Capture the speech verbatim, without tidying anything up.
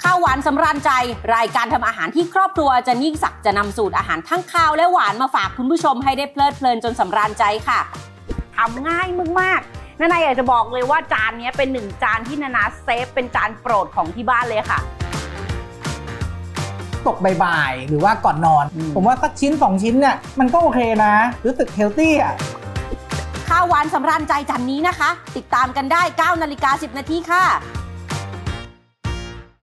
ข้าวหวานสำราญใจรายการทำอาหารที่ครอบครัวจะยิ่งศักดิ์จะนำสูตรอาหารทั้งข้าวและหวานมาฝากคุณผู้ชมให้ได้เพลิดเพลินจนสำราญใจค่ะทำง่ายมากๆนานาอยากจะบอกเลยว่าจานนี้เป็นหนึ่งจานที่นานาเซฟเป็นจานโปรดของที่บ้านเลยค่ะตกบ่ายๆหรือว่าก่อนนอนผมว่าสักชิ้นสองชิ้นเนี่ยมันก็โอเคนะรู้สึกเฮลตี้อ่ะข้าวหวานสำราญใจจานนี้นะคะติดตามกันได้เก้านาฬิกาสิบนาทีค่ะ